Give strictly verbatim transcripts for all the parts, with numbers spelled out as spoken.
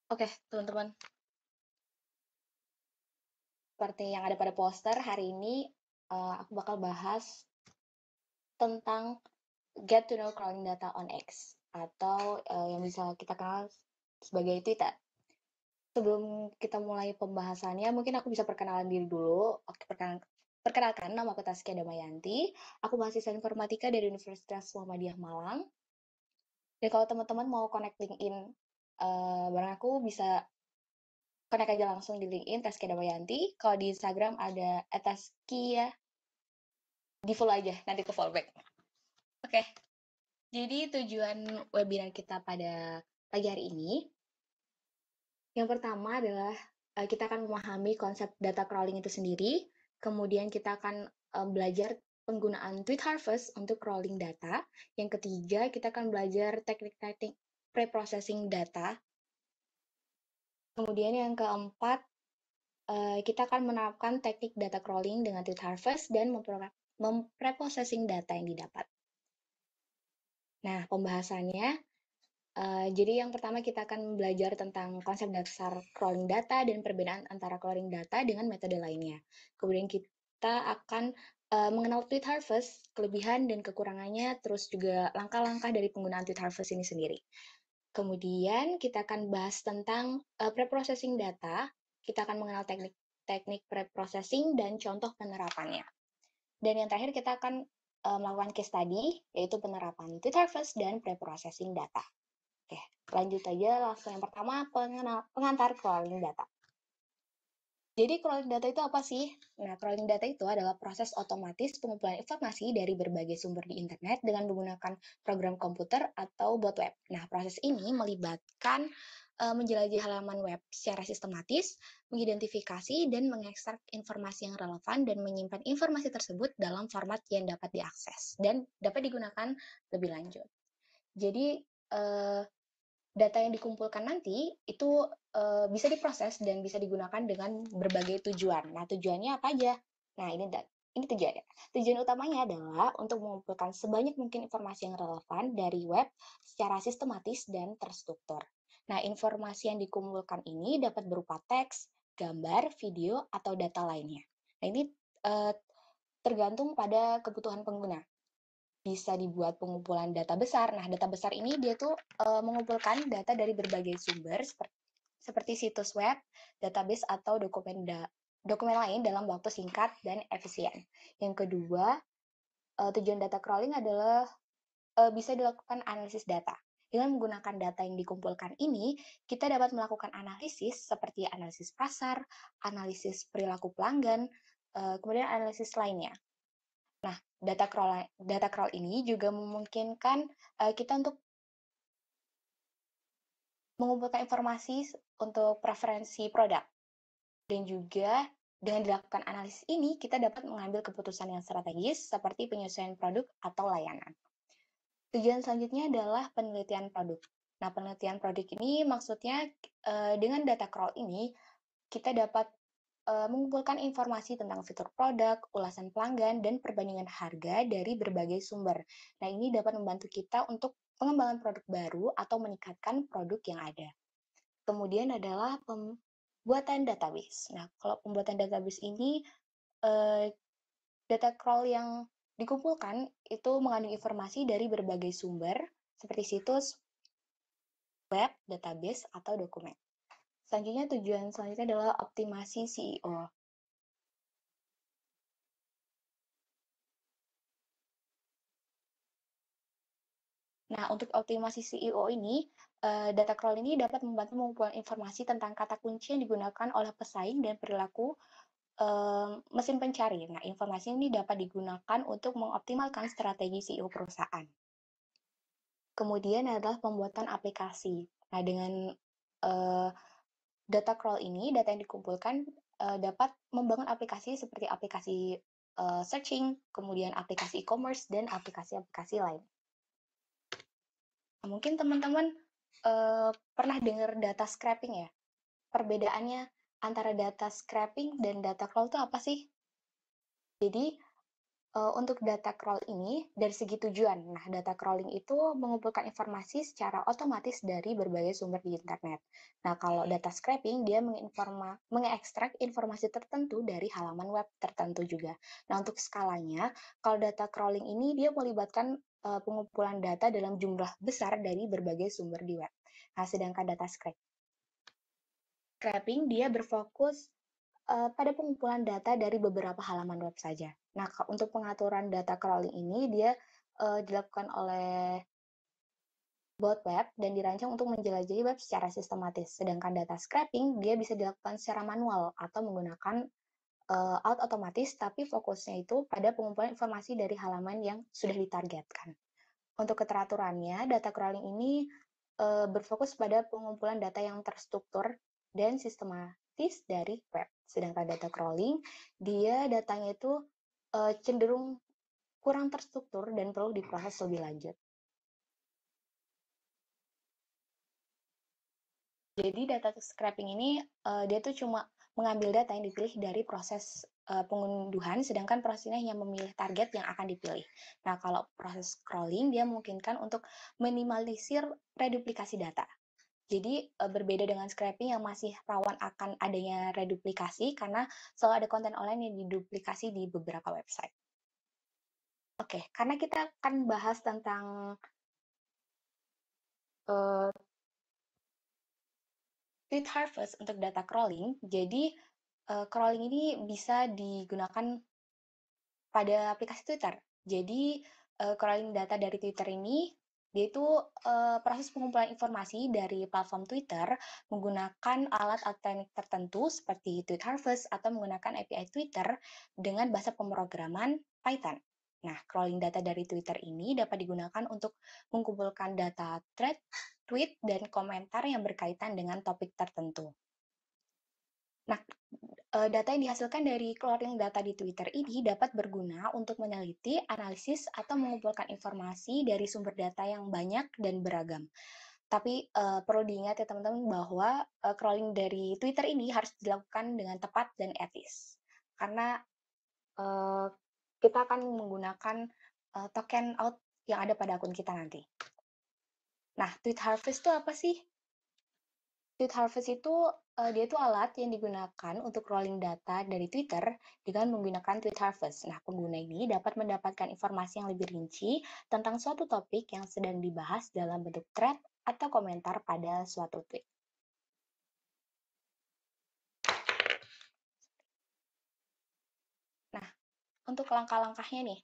Oke, teman-teman. Seperti yang ada pada poster, hari ini uh, aku bakal bahas tentang Get to Know Crawling Data on X, atau uh, yang bisa kita kenal sebagai Twitter. Sebelum kita mulai pembahasannya, mungkin aku bisa perkenalan diri dulu. Oke, perkenalan, perkenalkan, nama aku Taskia Damayanti. Aku mahasiswa informatika dari Universitas Muhammadiyah Malang. Dan kalau teman-teman mau connect LinkedIn uh, bareng aku, bisa connect aja langsung di LinkedIn Taskia Damayanti. Kalau di Instagram ada @taskia, di follow aja, nanti ke follow back. Oke, jadi tujuan webinar kita pada pagi hari ini, yang pertama adalah uh, kita akan memahami konsep data crawling itu sendiri, kemudian kita akan um, belajar penggunaan tweet harvest untuk crawling data, yang ketiga kita akan belajar teknik-teknik pre-processing data, kemudian yang keempat uh, kita akan menerapkan teknik data crawling dengan tweet harvest dan mempreprocessing data yang didapat. Nah, pembahasannya, uh, jadi yang pertama kita akan belajar tentang konsep dasar crawling data dan perbedaan antara crawling data dengan metode lainnya. Kemudian kita akan uh, mengenal tweet harvest, kelebihan dan kekurangannya, terus juga langkah-langkah dari penggunaan tweet harvest ini sendiri. Kemudian kita akan bahas tentang uh, preprocessing data, kita akan mengenal teknik-teknik preprocessing dan contoh penerapannya. Dan yang terakhir kita akan uh, melakukan case study, yaitu penerapan tweet harvest dan preprocessing data. Oke, lanjut aja langsung yang pertama, pengenal, pengantar crawling data. Jadi crawling data itu apa sih? Nah, crawling data itu adalah proses otomatis pengumpulan informasi dari berbagai sumber di internet dengan menggunakan program komputer atau bot web. Nah, proses ini melibatkan uh, menjelajahi halaman web secara sistematis, mengidentifikasi dan mengekstrak informasi yang relevan dan menyimpan informasi tersebut dalam format yang dapat diakses dan dapat digunakan lebih lanjut. Jadi, uh, data yang dikumpulkan nanti itu uh, bisa diproses dan bisa digunakan dengan berbagai tujuan. Nah, tujuannya apa aja? Nah, ini ini tujuannya. Tujuan utamanya adalah untuk mengumpulkan sebanyak mungkin informasi yang relevan dari web secara sistematis dan terstruktur. Nah, informasi yang dikumpulkan ini dapat berupa teks, gambar, video, atau data lainnya. Nah, ini uh, tergantung pada kebutuhan pengguna. Bisa dibuat pengumpulan data besar. Nah, data besar ini dia tuh uh, mengumpulkan data dari berbagai sumber seperti, seperti situs web, database, atau dokumen da dokumen lain dalam waktu singkat dan efisien. Yang kedua, uh, tujuan data crawling adalah uh, bisa dilakukan analisis data. Dengan menggunakan data yang dikumpulkan ini, kita dapat melakukan analisis seperti analisis pasar, analisis perilaku pelanggan, uh, kemudian analisis lainnya. Nah, data crawl data crawl ini juga memungkinkan uh, kita untuk mengumpulkan informasi untuk preferensi produk. Dan juga dengan dilakukan analisis ini, kita dapat mengambil keputusan yang strategis seperti penyesuaian produk atau layanan. Tujuan selanjutnya adalah penelitian produk. Nah, penelitian produk ini maksudnya uh, dengan data crawl ini, kita dapat uh, mengumpulkan informasi tentang fitur produk, ulasan pelanggan, dan perbandingan harga dari berbagai sumber. Nah, ini dapat membantu kita untuk pengembangan produk baru atau meningkatkan produk yang ada. Kemudian adalah pembuatan database. Nah, kalau pembuatan database ini, uh, data crawl yang dikumpulkan itu mengandung informasi dari berbagai sumber, seperti situs, web, database, atau dokumen. Selanjutnya, tujuan selanjutnya adalah optimasi C E O. Nah, untuk optimasi C E O ini, uh, data crawl ini dapat membantu mengumpulkan informasi tentang kata kunci yang digunakan oleh pesaing dan perilaku uh, mesin pencari. Nah, informasi ini dapat digunakan untuk mengoptimalkan strategi C E O perusahaan. Kemudian adalah pembuatan aplikasi. Nah, dengan uh, data crawl ini, data yang dikumpulkan uh, dapat membangun aplikasi seperti aplikasi uh, searching, kemudian aplikasi e-commerce, dan aplikasi-aplikasi lain. Nah, mungkin teman-teman uh, pernah dengar data scraping ya? Perbedaannya antara data scraping dan data crawl itu apa sih? Jadi, Eee, untuk data crawl ini dari segi tujuan. Nah, data crawling itu mengumpulkan informasi secara otomatis dari berbagai sumber di internet. Nah, kalau data scraping dia menginforma mengekstrak informasi tertentu dari halaman web tertentu juga. Nah, untuk skalanya, kalau data crawling ini dia melibatkan, eee, pengumpulan data dalam jumlah besar dari berbagai sumber di web. Nah, sedangkan data scrap scraping dia berfokus Eee, pada pengumpulan data dari beberapa halaman web saja. Nah, ka untuk pengaturan data crawling ini dia, eee, dilakukan oleh bot web dan dirancang untuk menjelajahi web secara sistematis. Sedangkan data scraping dia bisa dilakukan secara manual atau menggunakan, eee, alat otomatis, tapi fokusnya itu pada pengumpulan informasi dari halaman yang sudah ditargetkan. Untuk keteraturannya, data crawling ini, eee, berfokus pada pengumpulan data yang terstruktur dan sistematis dari web. Sedangkan data crawling, dia datanya itu, eee, cenderung kurang terstruktur dan perlu diproses lebih lanjut. Jadi data scraping ini, eee, dia tuh cuma mengambil data yang dipilih dari proses, eee, pengunduhan, sedangkan prosesnya hanya memilih target yang akan dipilih. Nah, kalau proses crawling dia memungkinkan untuk minimalisir reduplikasi data. Jadi, eee, berbeda dengan scraping yang masih rawan akan adanya reduplikasi karena selalu ada konten online yang diduplikasi di beberapa website. Oke, karena kita akan bahas tentang, eee, tweet harvest untuk data crawling, jadi, eee, crawling ini bisa digunakan pada aplikasi Twitter. Jadi, eee, crawling data dari Twitter ini, dia itu, eee, proses pengumpulan informasi dari platform Twitter menggunakan alat atau teknik tertentu seperti tweet harvest atau menggunakan A P I Twitter dengan bahasa pemrograman Python. Nah, crawling data dari Twitter ini dapat digunakan untuk mengumpulkan data thread, tweet, dan komentar yang berkaitan dengan topik tertentu. Nah, eee, data yang dihasilkan dari crawling data di Twitter ini dapat berguna untuk meneliti, analisis, atau mengumpulkan informasi dari sumber data yang banyak dan beragam. Tapi, eee, perlu diingat ya teman-teman bahwa, eee, crawling dari Twitter ini harus dilakukan dengan tepat dan etis. Karena, eee, kita akan menggunakan, eee, token out yang ada pada akun kita nanti. Nah, tweet harvest itu apa sih? Tweet harvest itu, eee, dia itu alat yang digunakan untuk crawling data dari Twitter dengan menggunakan tweet harvest. Nah, pengguna ini dapat mendapatkan informasi yang lebih rinci tentang suatu topik yang sedang dibahas dalam bentuk thread atau komentar pada suatu tweet. Nah, untuk langkah-langkahnya nih,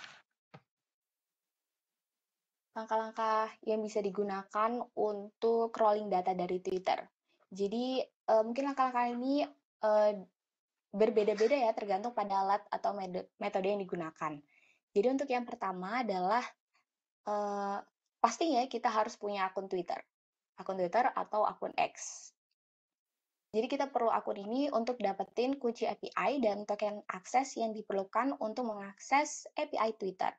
langkah-langkah yang bisa digunakan untuk crawling data dari Twitter. Jadi, eee, mungkin langkah-langkah ini, eee, berbeda-beda ya tergantung pada alat atau mede metode yang digunakan. Jadi untuk yang pertama adalah, eee, pastinya kita harus punya akun Twitter, akun Twitter atau akun X. Jadi kita perlu akun ini untuk dapetin kunci A P I dan token akses yang diperlukan untuk mengakses A P I Twitter.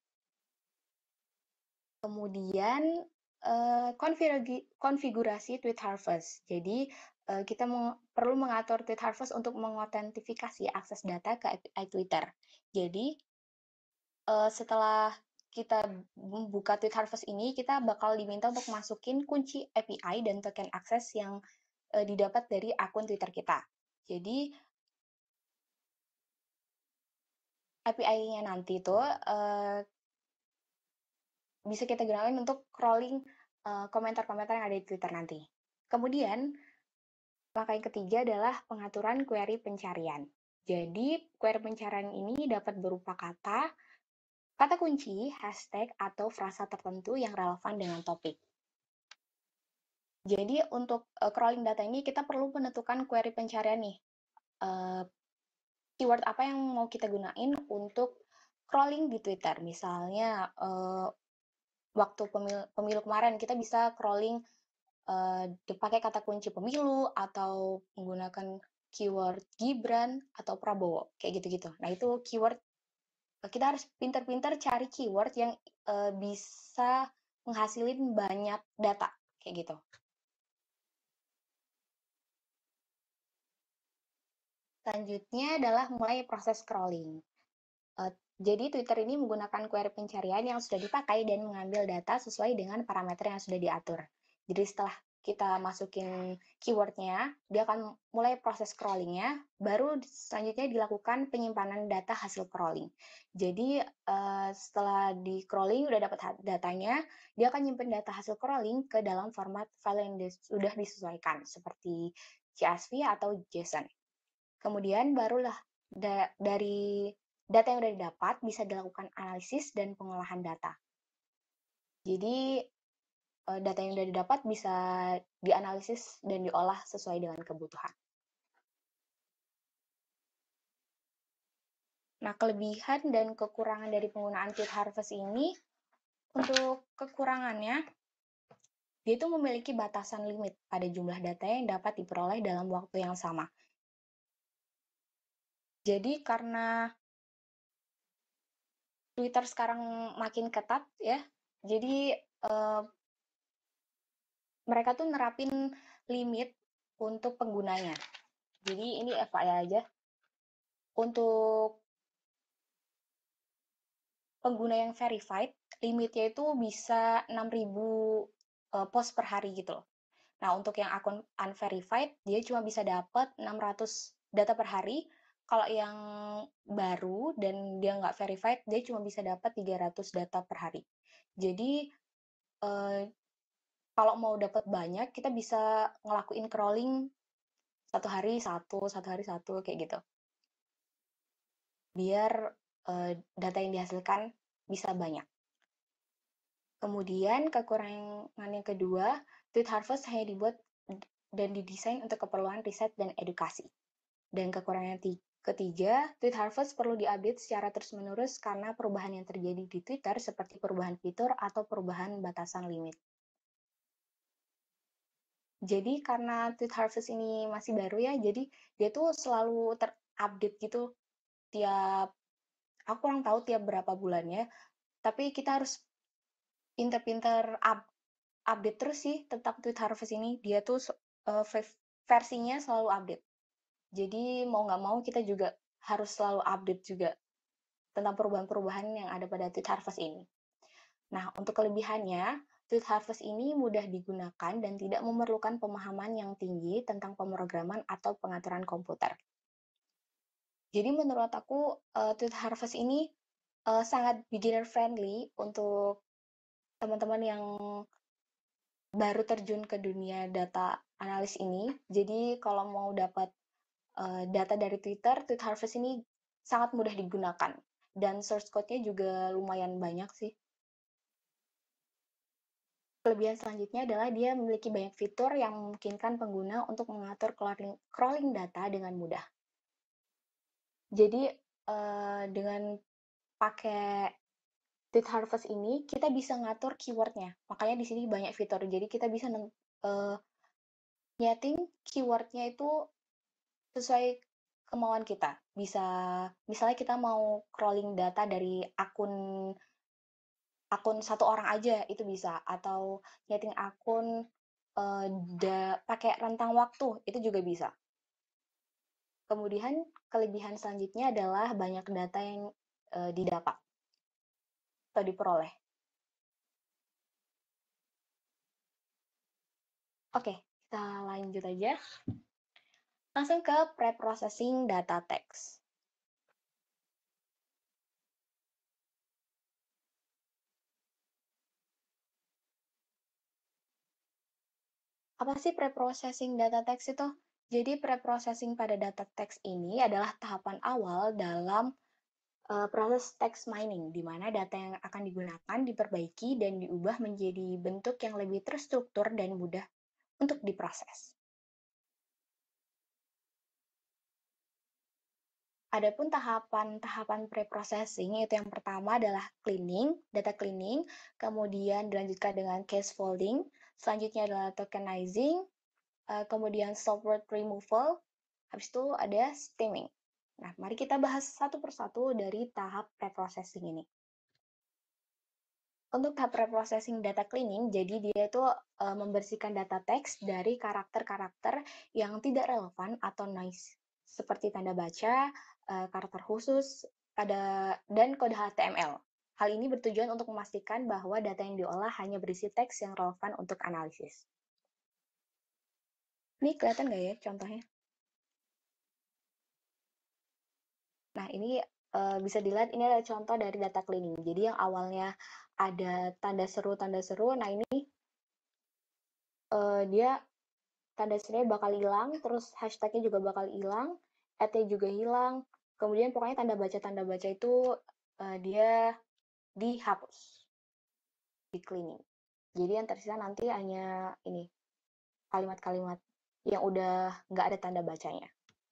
Kemudian, eee, konfirgi konfigurasi tweet harvest. Jadi, eee, kita meng perlu mengatur tweet harvest untuk mengotentifikasi akses data ke A P I Twitter. Jadi, eee, setelah kita membuka tweet harvest ini, kita bakal diminta untuk masukin kunci A P I dan token akses yang, eee, didapat dari akun Twitter kita. Jadi, A P I-nya nanti tuh, eee, bisa kita gunakan untuk crawling, eee, komentar-komentar yang ada di Twitter nanti. Kemudian, langkah yang ketiga adalah pengaturan query pencarian. Jadi, query pencarian ini dapat berupa kata, kata kunci, hashtag, atau frasa tertentu yang relevan dengan topik. Jadi untuk uh, crawling data ini kita perlu menentukan query pencarian nih. Uh, keyword apa yang mau kita gunain untuk crawling di Twitter. Misalnya uh, waktu pemilu, pemilu kemarin kita bisa crawling uh, dipakai kata kunci pemilu atau menggunakan keyword Gibran atau Prabowo kayak gitu-gitu. Nah itu keyword kita harus pintar-pintar cari keyword yang uh, bisa menghasilin banyak data kayak gitu. Selanjutnya adalah mulai proses crawling. Uh, Jadi Twitter ini menggunakan query pencarian yang sudah dipakai dan mengambil data sesuai dengan parameter yang sudah diatur. Jadi setelah kita masukin keywordnya, dia akan mulai proses crawlingnya, baru selanjutnya dilakukan penyimpanan data hasil crawling. Jadi uh, setelah di crawling udah dapat datanya, dia akan nyimpen data hasil crawling ke dalam format file yang sudah disesuaikan, seperti C S V atau JSON. Kemudian barulah da dari data yang sudah didapat bisa dilakukan analisis dan pengolahan data. Jadi data yang sudah didapat bisa dianalisis dan diolah sesuai dengan kebutuhan. Nah, kelebihan dan kekurangan dari penggunaan Tweet Harvest ini, untuk kekurangannya, dia itu memiliki batasan limit pada jumlah data yang dapat diperoleh dalam waktu yang sama. Jadi karena Twitter sekarang makin ketat ya, jadi eh, mereka tuh nerapin limit untuk penggunanya. Jadi ini F Y I aja. Untuk pengguna yang verified, limitnya itu bisa enam ribu uh, post per hari gitu loh. Nah, untuk yang akun unverified, dia cuma bisa dapat enam ratus data per hari. Kalau yang baru dan dia nggak verified, dia cuma bisa dapat tiga ratus data per hari. Jadi, uh, kalau mau dapat banyak, kita bisa ngelakuin crawling satu hari satu, satu hari satu, kayak gitu. Biar uh, data yang dihasilkan bisa banyak. Kemudian kekurangan yang kedua, Tweet Harvest hanya dibuat dan didesain untuk keperluan riset dan edukasi. Dan kekurangan ketiga, Tweet Harvest perlu diupdate secara terus-menerus karena perubahan yang terjadi di Twitter seperti perubahan fitur atau perubahan batasan limit. Jadi karena Tweet Harvest ini masih baru ya, jadi dia tuh selalu terupdate gitu tiap, aku kurang tahu tiap berapa bulannya, tapi kita harus pinter-pinter up, update terus sih tentang Tweet Harvest ini. Dia tuh uh, versinya selalu update. Jadi mau nggak mau kita juga harus selalu update juga tentang perubahan-perubahan yang ada pada Tweet Harvest ini. Nah, untuk kelebihannya, Tweet Harvest ini mudah digunakan dan tidak memerlukan pemahaman yang tinggi tentang pemrograman atau pengaturan komputer. Jadi menurut aku, uh, Tweet Harvest ini uh, sangat beginner friendly untuk teman-teman yang baru terjun ke dunia data analis ini. Jadi kalau mau dapat uh, data dari Twitter, Tweet Harvest ini sangat mudah digunakan. Dan source code-nya juga lumayan banyak sih. Kelebihan selanjutnya adalah dia memiliki banyak fitur yang memungkinkan pengguna untuk mengatur crawling, crawling data dengan mudah. Jadi uh, dengan pakai Tweet Harvest ini, kita bisa ngatur keywordnya. Makanya di sini banyak fitur. Jadi kita bisa uh, nyeting keywordnya itu sesuai kemauan kita. Bisa, misalnya kita mau crawling data dari akun akun satu orang aja, itu bisa. Atau nyeting akun uh, da, pakai rentang waktu, itu juga bisa. Kemudian kelebihan selanjutnya adalah banyak data yang uh, didapat atau diperoleh. Oke, kita lanjut aja. Langsung ke pre-processing data text. Apa sih pre-processing data text itu? Jadi pre-processing pada data text ini adalah tahapan awal dalam uh, proses text mining, di mana data yang akan digunakan diperbaiki dan diubah menjadi bentuk yang lebih terstruktur dan mudah untuk diproses. Adapun tahapan-tahapan pre-processing, yaitu yang pertama adalah cleaning, data cleaning, kemudian dilanjutkan dengan case folding, selanjutnya adalah tokenizing, kemudian stop word removal, habis itu ada stemming. Nah, mari kita bahas satu persatu dari tahap pre-processing ini. Untuk tahap pre-processing data cleaning, jadi dia itu uh, membersihkan data teks dari karakter-karakter yang tidak relevan atau noise, seperti tanda baca, uh, karakter khusus, ada dan kode H T M L. Hal ini bertujuan untuk memastikan bahwa data yang diolah hanya berisi teks yang relevan untuk analisis. Ini kelihatan nggak ya contohnya? Nah, ini uh, bisa dilihat ini adalah contoh dari data cleaning. Jadi yang awalnya ada tanda seru, tanda seru, nah ini uh, dia tanda serunya bakal hilang, terus hashtagnya juga bakal hilang, ad-nya juga hilang, kemudian pokoknya tanda baca tanda baca itu uh, dia dihapus di cleaning. Jadi yang tersisa nanti hanya ini kalimat-kalimat yang udah nggak ada tanda bacanya.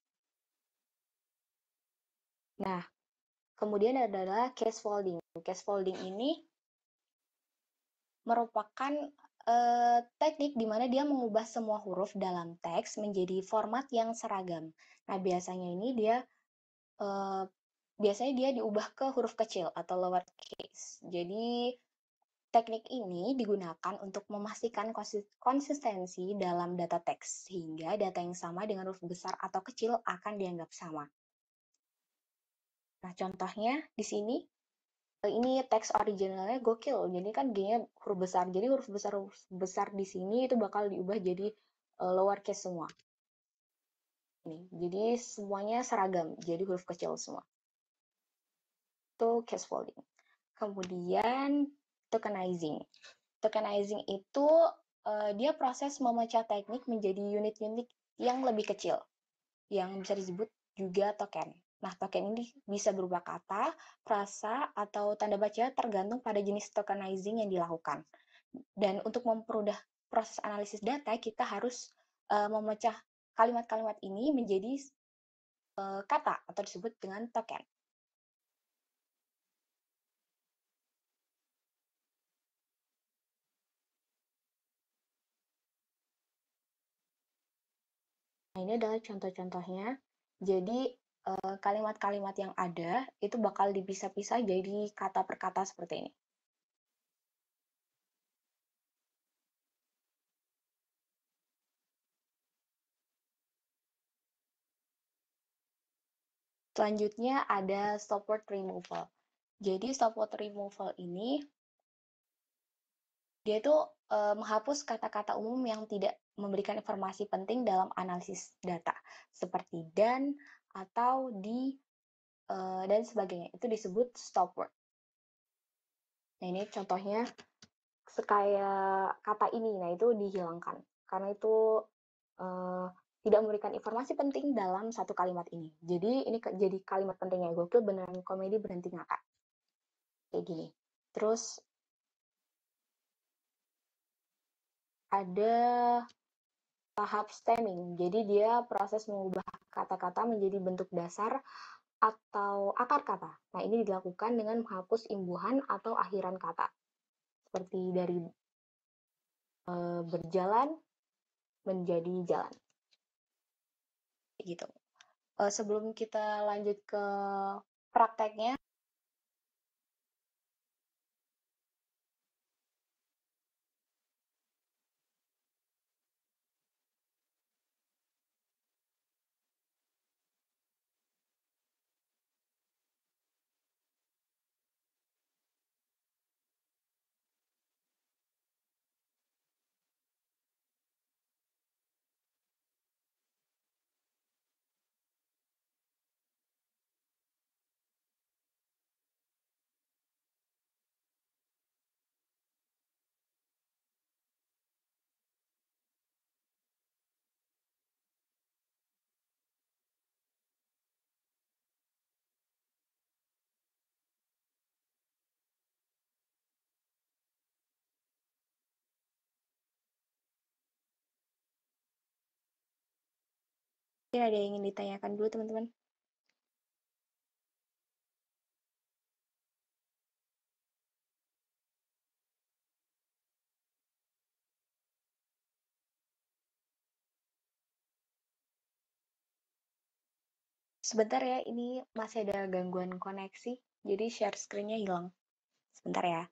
Nah, kemudian adalah case folding. Case folding ini merupakan uh, teknik di mana dia mengubah semua huruf dalam teks menjadi format yang seragam. Nah, biasanya ini dia uh, biasanya dia diubah ke huruf kecil atau lowercase. Jadi teknik ini digunakan untuk memastikan konsistensi dalam data teks, sehingga data yang sama dengan huruf besar atau kecil akan dianggap sama. Nah, contohnya di sini, ini teks originalnya gokil, jadi kan G-nya huruf besar, jadi huruf besar huruf besar di sini itu bakal diubah jadi uh, lowercase semua. Ini, jadi semuanya seragam, jadi huruf kecil semua. Itu case folding. Kemudian tokenizing. Tokenizing itu uh, dia proses memecah teknik menjadi unit-unit yang lebih kecil, yang bisa disebut juga token. Nah, token ini bisa berupa kata, frasa, atau tanda baca tergantung pada jenis tokenizing yang dilakukan. Dan untuk mempermudah proses analisis data, kita harus uh, memecah kalimat-kalimat ini menjadi uh, kata atau disebut dengan token. Nah, ini adalah contoh-contohnya. Jadi, kalimat-kalimat yang ada itu bakal dipisah-pisah jadi kata per kata seperti ini. Selanjutnya ada stop word removal. Jadi stop word removal ini dia itu uh, menghapus kata-kata umum yang tidak memberikan informasi penting dalam analisis data, seperti dan, atau, di, uh, dan sebagainya. Itu disebut stop word. Nah, ini contohnya kayak kata ini, nah itu dihilangkan. Karena itu uh, tidak memberikan informasi penting dalam satu kalimat ini. Jadi ini ke, jadi kalimat pentingnya gokil beneran komedi berhenti ngakak. Kayak gini. Terus ada tahap stemming. Jadi dia proses mengubah kata-kata menjadi bentuk dasar atau akar kata. Nah, ini dilakukan dengan menghapus imbuhan atau akhiran kata. Seperti dari e, berjalan menjadi jalan. Gitu. E, sebelum kita lanjut ke prakteknya, mungkin ada yang ingin ditanyakan dulu teman-teman. Sebentar ya, ini masih ada gangguan koneksi, jadi share screen-nya hilang. Sebentar ya.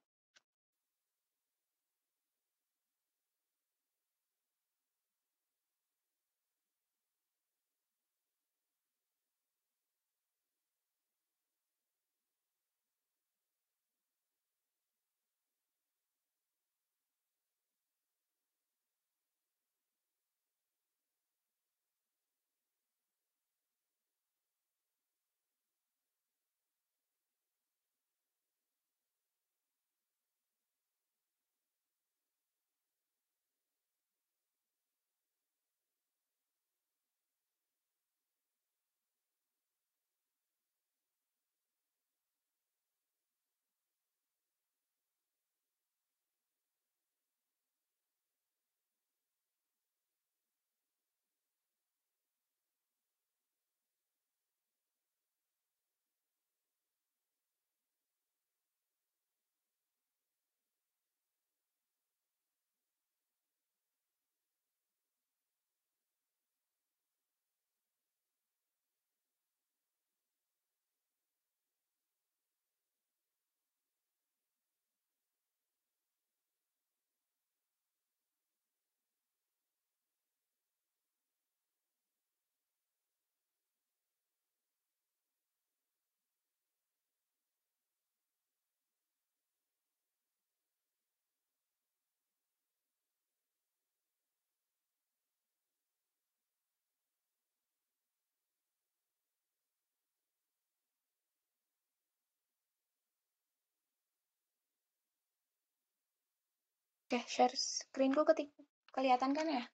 Oke, share screen-ku ketik kelihatan kan ya?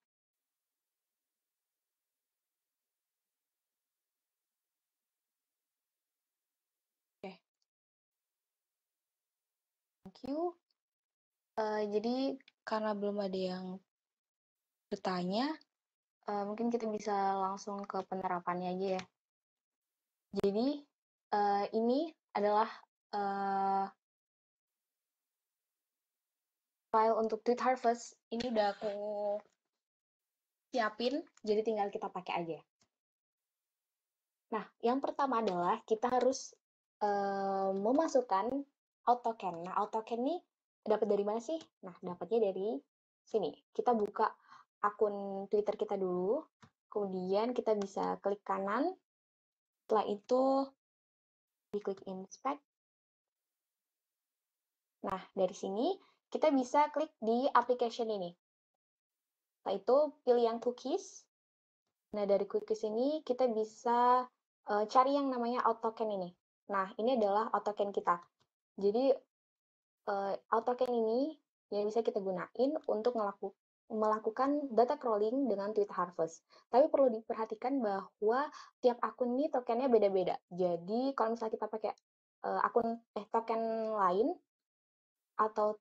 Oke, thank you. Uh, jadi karena belum ada yang bertanya, uh, mungkin kita bisa langsung ke penerapannya aja ya. Jadi uh, ini adalah uh, file untuk Tweet Harvest. Ini udah aku siapin, jadi tinggal kita pakai aja. Nah, yang pertama adalah kita harus uh, memasukkan AutoCAN. Nah, AutoCAN ini dapat dari mana sih? Nah, dapatnya dari sini. Kita buka akun Twitter kita dulu, kemudian kita bisa klik kanan, setelah itu diklik inspect. Nah, dari sini kita bisa klik di application ini. Setelah itu pilih yang cookies. Nah, dari cookies ini kita bisa uh, cari yang namanya AutoCAN ini. Nah, ini adalah AutoCAN kita. Jadi uh, AutoCAN ini yang bisa kita gunain untuk ngelaku, melakukan data crawling dengan Tweet Harvest. Tapi perlu diperhatikan bahwa tiap akun ini tokennya beda-beda. Jadi kalau misalnya kita pakai uh, akun eh token lain atau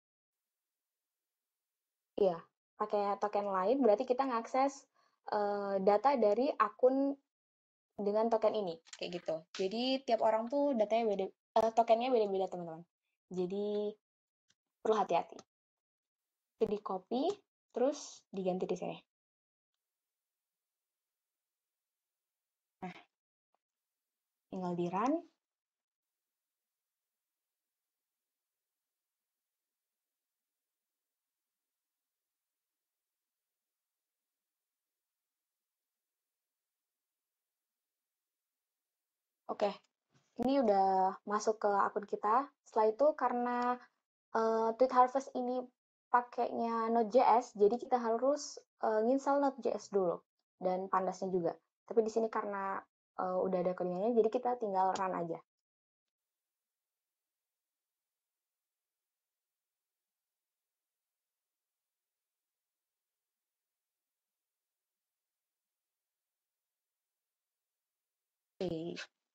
ya pakai token lain, berarti kita ngakses uh, data dari akun dengan token ini kayak gitu. Jadi tiap orang tuh datanya beda, uh, tokennya beda-beda teman-teman. Jadi perlu hati-hati. Jadi copy terus diganti di sini. Nah, tinggal di run. Oke, ini udah masuk ke akun kita. Setelah itu karena uh, Tweet Harvest ini pakainya Node.js, jadi kita harus uh, nginstal Node.js dulu dan Pandasnya juga. Tapi di sini karena uh, udah ada codingannya, jadi kita tinggal run aja. Oke. Okay.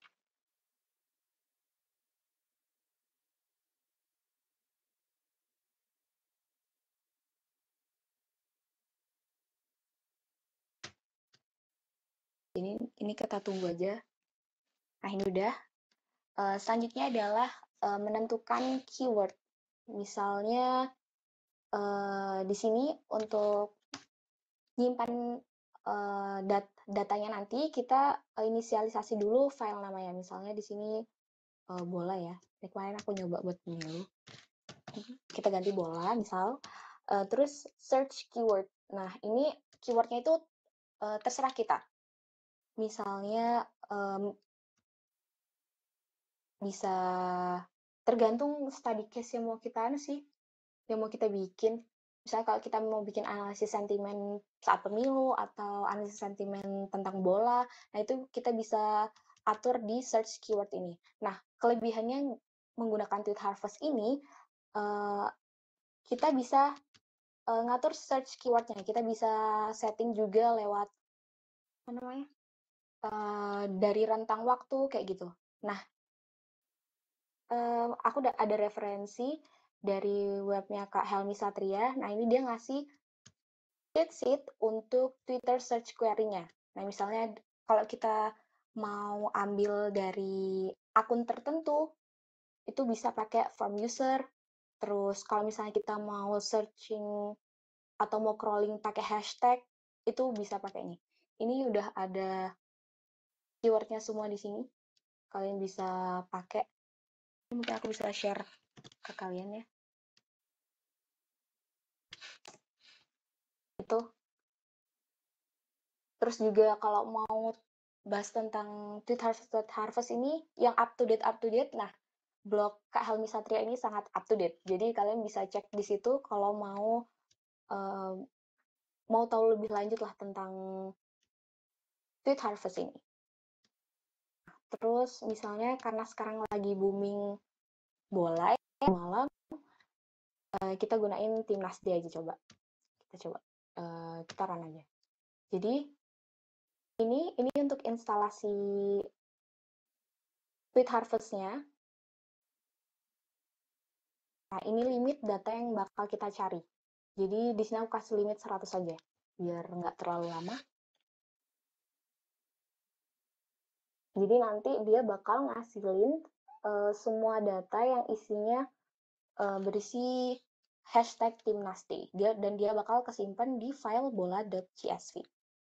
Ini ini kita tunggu aja. Nah, ini udah. Uh, selanjutnya adalah uh, menentukan keyword. Misalnya uh, di sini untuk nyimpan uh, dat datanya nanti kita uh, inisialisasi dulu file namanya. Misalnya di sini uh, bola ya. Ini kemarin aku nyoba buat dulu. Kita ganti bola misal. Uh, terus search keyword. Nah, ini keywordnya itu uh, terserah kita. Misalnya um, bisa tergantung study case yang mau kita anu sih, yang mau kita bikin. Misalnya kalau kita mau bikin analisis sentimen saat pemilu atau analisis sentimen tentang bola, nah itu kita bisa atur di search keyword ini. Nah, kelebihannya menggunakan Tweet Harvest ini, uh, kita bisa uh, ngatur search keywordnya. Kita bisa setting juga lewat apa namanya uh, dari rentang waktu kayak gitu. Nah, uh, aku udah ada referensi dari webnya Kak Helmi Satria. Nah, ini dia ngasih cheat sheet untuk Twitter search query-nya. Nah, misalnya kalau kita mau ambil dari akun tertentu, itu bisa pakai from user. Terus kalau misalnya kita mau searching atau mau crawling pakai hashtag, itu bisa pakai ini. Ini udah ada keywordnya semua di sini. Kalian bisa pakai. Mungkin aku bisa share ke kalian ya. Itu. Terus juga kalau mau bahas tentang Tweet Harvest, Tweet Harvest ini yang up to date up to date, nah blog Kak Helmi Satria ini sangat up to date. Jadi kalian bisa cek di situ kalau mau uh, mau tahu lebih lanjut lah tentang Tweet Harvest ini. Terus misalnya karena sekarang lagi booming bola ya, malam, uh, kita gunain Timnasty aja coba. Kita coba, uh, kita run aja. Jadi ini ini untuk instalasi tweet harvest-nya. Nah, ini limit data yang bakal kita cari. Jadi di sini aku kasih limit seratus saja, biar nggak terlalu lama. Jadi nanti dia bakal ngasilin uh, semua data yang isinya uh, berisi hashtag Timnasty. Dia, dan dia bakal kesimpan di file bola.csv.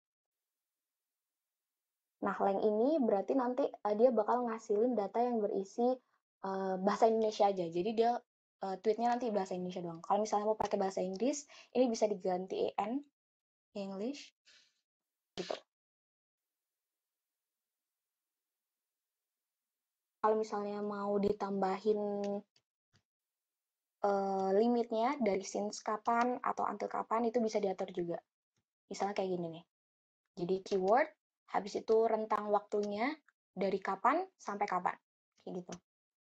Nah, link ini berarti nanti uh, dia bakal ngasilin data yang berisi uh, bahasa Indonesia aja. Jadi dia uh, tweetnya nanti bahasa Indonesia doang. Kalau misalnya mau pakai bahasa Inggris, ini bisa diganti en, English, gitu. Kalau misalnya mau ditambahin uh, limitnya dari since kapan atau until kapan, itu bisa diatur juga. Misalnya kayak gini nih. Jadi keyword, habis itu rentang waktunya dari kapan sampai kapan. Kayak gitu.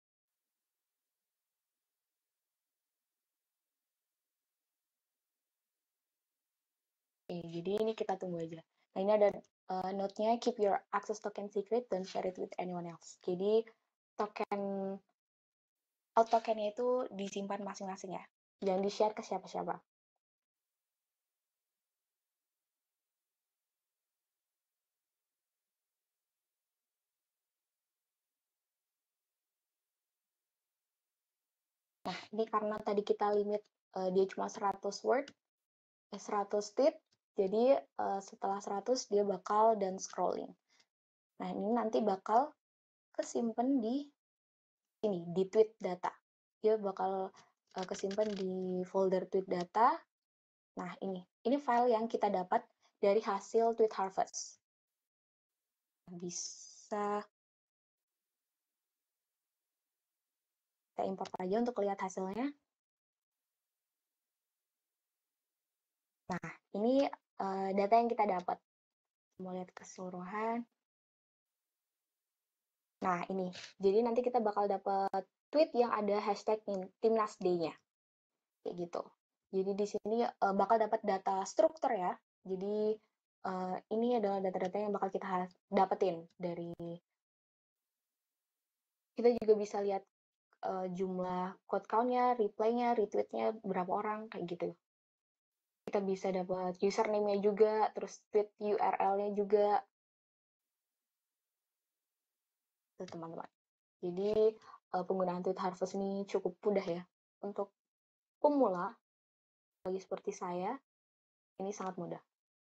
Oke, jadi ini kita tunggu aja. Nah, ini ada uh, note-nya, keep your access token secret, don't share it with anyone else. Jadi, token, out tokennya itu disimpan masing-masing ya. Jangan di-share ke siapa-siapa. Nah, ini karena tadi kita limit uh, dia cuma seratus word, eh, seratus tweet, jadi uh, setelah seratus dia bakal dan scrolling. Nah, ini nanti bakal kesimpan di ini, di tweet data. Dia bakal uh, kesimpan di folder tweet data. Nah, ini. Ini file yang kita dapat dari hasil tweet harvest. Bisa kita import aja untuk lihat hasilnya. Nah, ini uh, data yang kita dapat. Mau lihat keseluruhan. Nah, ini. Jadi nanti kita bakal dapat tweet yang ada hashtag Timnasday-nya. Kayak gitu. Jadi di sini uh, bakal dapat data struktur ya. Jadi uh, ini adalah data-data yang bakal kita dapetin dari, kita juga bisa lihat uh, jumlah quote count-nya, reply-nya, retweet-nya berapa orang, kayak gitu. Kita bisa dapat username-nya juga, terus tweet U R L-nya juga. Tuh teman-teman. Jadi uh, penggunaan tweet harvest ini cukup mudah ya. Untuk pemula, bagi seperti saya, ini sangat mudah.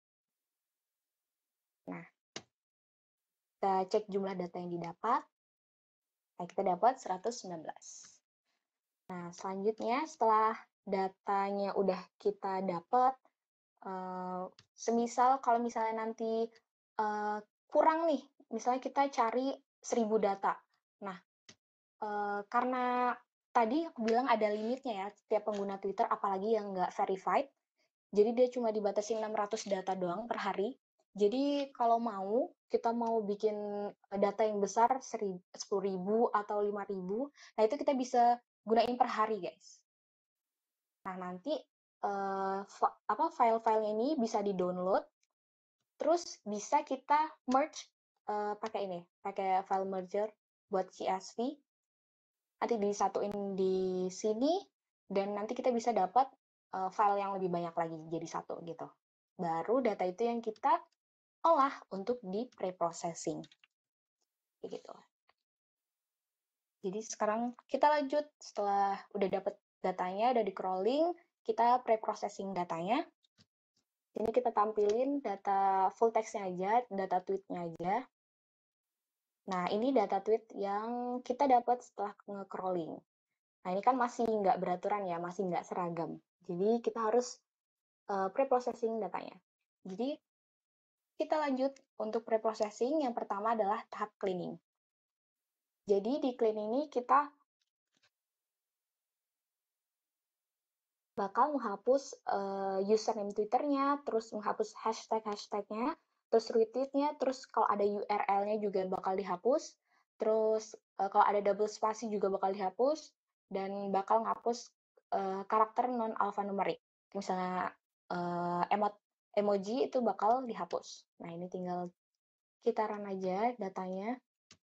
Nah, kita cek jumlah data yang didapat. Nah, kita dapat seratus sembilan belas. Nah, selanjutnya setelah datanya udah kita dapat, uh, semisal kalau misalnya nanti uh, kurang nih, misalnya kita cari seribu data. Nah, uh, karena tadi aku bilang ada limitnya ya, setiap pengguna Twitter, apalagi yang nggak verified, jadi dia cuma dibatasi enam ratus data doang per hari. Jadi kalau mau, kita mau bikin data yang besar, sepuluh ribu atau lima ribu, nah itu kita bisa gunain per hari, guys. Nah, nanti uh, apa file-file ini bisa di-download, terus bisa kita merge uh, pakai ini, pakai file merger buat C S V. Nanti disatuin di sini, dan nanti kita bisa dapat uh, file yang lebih banyak lagi jadi satu gitu. Baru data itu yang kita olah untuk di pre-processing. Gitu. Jadi sekarang kita lanjut, setelah udah dapat datanya, udah di crawling, kita pre-processing datanya. Ini kita tampilin data full text-nya aja, data tweet-nya aja. Nah, ini data tweet yang kita dapat setelah nge-crawling. Nah, ini kan masih nggak beraturan ya, masih nggak seragam. Jadi, kita harus uh, pre-processing datanya. Jadi, kita lanjut untuk pre-processing. Yang pertama adalah tahap cleaning. Jadi, di cleaning ini kita bakal menghapus uh, username Twitter-nya, terus menghapus hashtag-hashtag-nya, terus retweet-nya, terus kalau ada U R L-nya juga bakal dihapus, terus uh, kalau ada double spasi juga bakal dihapus, dan bakal menghapus uh, karakter non-alphanumerik. Misalnya uh, emot emoji itu bakal dihapus. Nah, ini tinggal kita run aja datanya.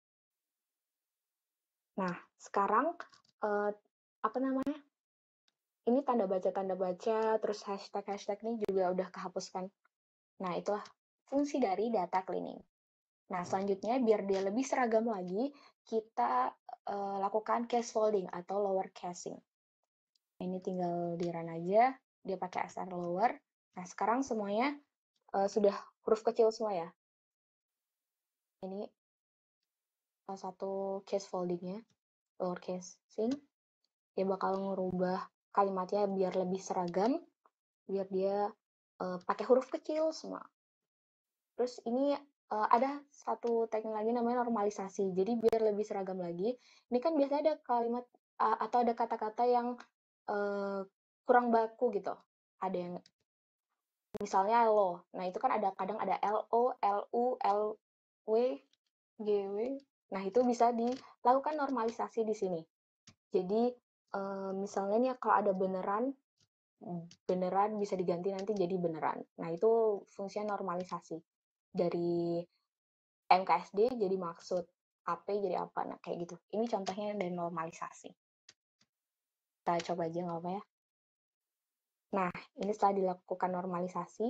Nah, sekarang uh, apa namanya? Ini tanda baca-tanda baca, terus hashtag-hashtag ini juga udah kehapuskan. Nah, itulah fungsi dari data cleaning. Nah, selanjutnya biar dia lebih seragam lagi, kita uh, lakukan case folding atau lower casing. Ini tinggal di run aja, dia pakai S R lower. Nah, sekarang semuanya uh, sudah huruf kecil semua ya. Ini salah satu case foldingnya, lower casing. Dia bakal ngerubah kalimatnya biar lebih seragam, biar dia uh, pakai huruf kecil semua. Terus ini uh, ada satu teknik lagi namanya normalisasi. Jadi biar lebih seragam lagi, ini kan biasanya ada kalimat uh, atau ada kata-kata yang uh, kurang baku gitu. Ada yang misalnya lo. Nah, itu kan ada kadang ada L O, L U, L W, G W. Nah, itu bisa dilakukan normalisasi di sini. Jadi uh, misalnya nih kalau ada beneran beneran bisa diganti nanti jadi beneran. Nah, itu fungsinya normalisasi. Dari M K S D jadi maksud, A P jadi apa, nah kayak gitu. Ini contohnya dari normalisasi. Kita coba aja nggak apa ya. Nah, ini setelah dilakukan normalisasi.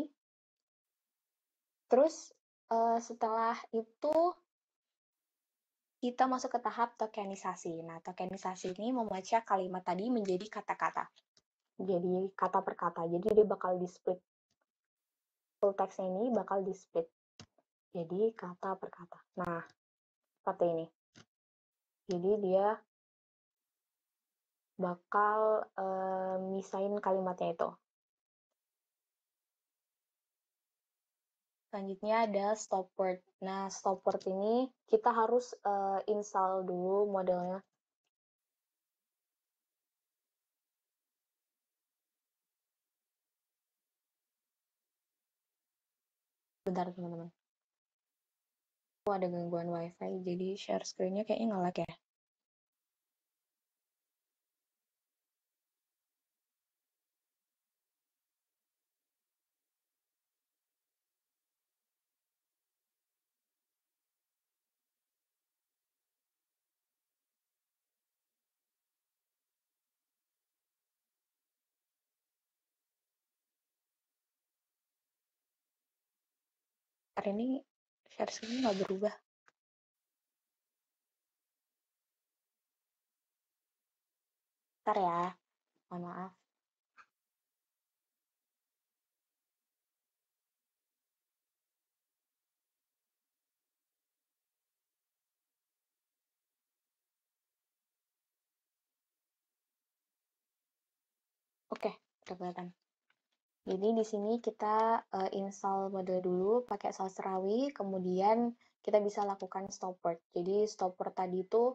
Terus uh, setelah itu kita masuk ke tahap tokenisasi. Nah, tokenisasi ini membaca kalimat tadi menjadi kata-kata. Jadi kata per kata. Jadi dia bakal di-split. Full text ini bakal di-split. Jadi kata per kata. Nah, seperti ini. Jadi dia bakal uh, misahin kalimatnya itu. Selanjutnya ada stop word. Nah, stop word ini kita harus uh, install dulu modelnya. Bentar, teman-teman. Oh, ada gangguan wifi, jadi share screen-nya kayaknya nge-lag ya. Hari ini share screen nggak berubah. Bentar ya, mohon maaf. Oke, udah kelihatan. Jadi di sini kita uh, install model dulu pakai Sasrawi, kemudian kita bisa lakukan stop word. Jadi stop word tadi itu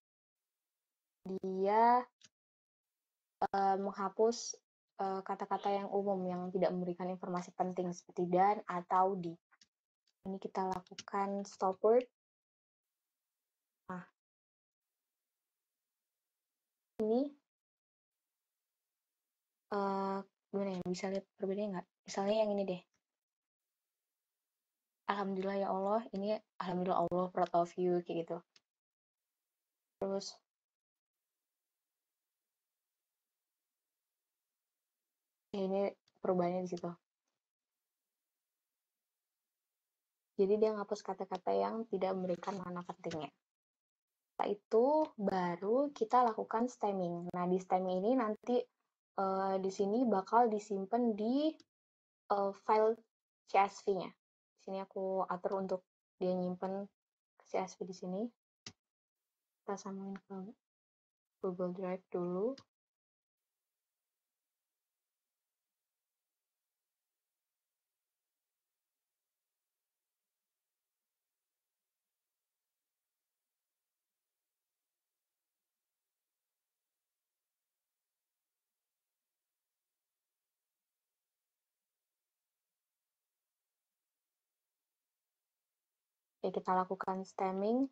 dia uh, menghapus kata-kata uh, yang umum yang tidak memberikan informasi penting seperti dan atau di. Ini kita lakukan stop word. Nah, ini uh, gimana ya? Bisa lihat perbedaannya nggak? Misalnya yang ini deh. Alhamdulillah ya Allah, ini Alhamdulillah Allah, proud of you, kayak gitu. Terus ini perubahannya di situ. Jadi dia ngapus kata-kata yang tidak memberikan makna pentingnya. Setelah itu baru kita lakukan stemming. Nah, di stemming ini nanti uh, di sini bakal disimpan di uh, file C S V-nya. Di sini aku atur untuk dia nyimpen C S V di sini. Kita samain ke Google Drive dulu. Jadi kita lakukan stemming.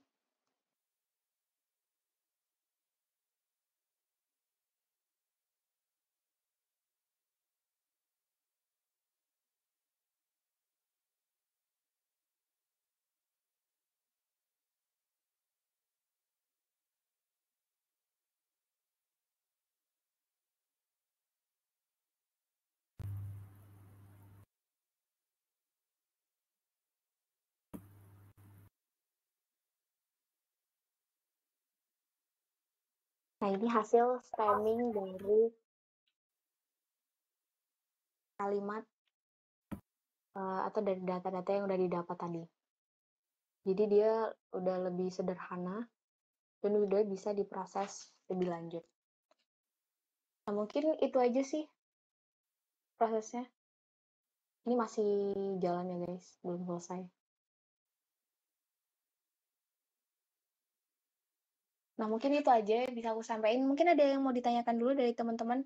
Nah, ini hasil stemming dari kalimat uh, atau dari data-data yang udah didapat tadi. Jadi dia udah lebih sederhana dan udah bisa diproses lebih lanjut. Nah, mungkin itu aja sih prosesnya. Ini masih jalan ya guys, belum selesai. Nah, mungkin itu aja yang bisa aku sampaikan. Mungkin ada yang mau ditanyakan dulu dari teman-teman?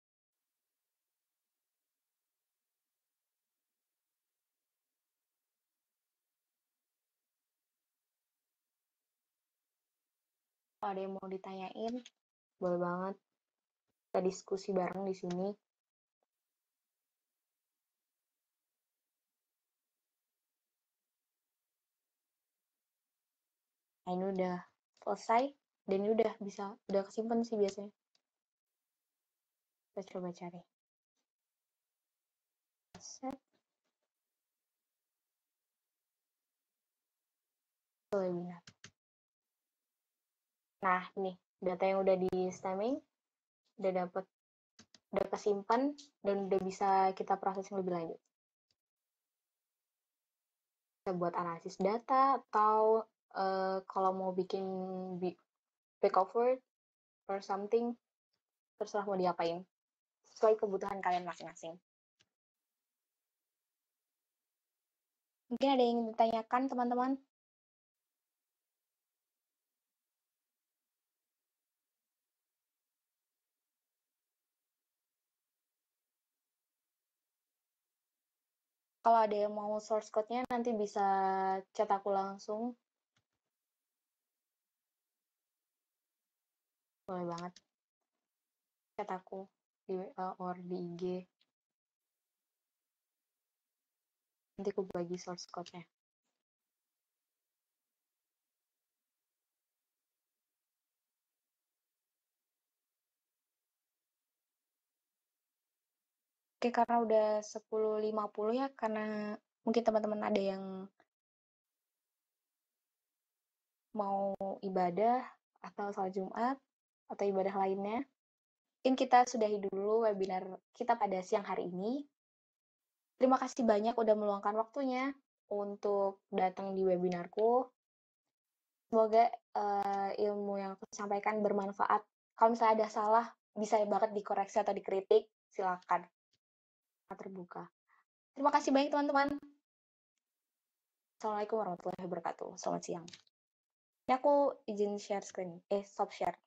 Kalau ada yang mau ditanyain, boleh banget. Kita diskusi bareng di sini. Nah, ini udah selesai dan ini udah bisa udah kesimpan sih biasanya. Kita coba cari. Set. Webinar. Nah, ini data yang udah di stemming, udah dapat, udah kesimpan dan udah bisa kita proses lebih lanjut. Kita buat analisis data atau uh, kalau mau bikin back over or something, terserah mau diapain sesuai kebutuhan kalian masing-masing. Mungkin ada yang ditanyakan teman-teman? Kalau ada yang mau source code-nya nanti bisa chat aku langsung. Boleh banget. Chat aku di W A or di I G. Nanti aku bagi source code-nya. Oke, karena udah sepuluh lima puluh ya, karena mungkin teman-teman ada yang mau ibadah atau salat Jumat atau ibadah lainnya. Mungkin kita sudahi dulu webinar kita pada siang hari ini. Terima kasih banyak udah meluangkan waktunya untuk datang di webinarku. Semoga uh, ilmu yang aku sampaikan bermanfaat. Kalau misalnya ada salah, bisa banget dikoreksi atau dikritik, silakan. Terbuka. Terima kasih banyak teman-teman. Assalamualaikum warahmatullahi wabarakatuh. Selamat siang. Ini aku izin share screen. Eh, stop share.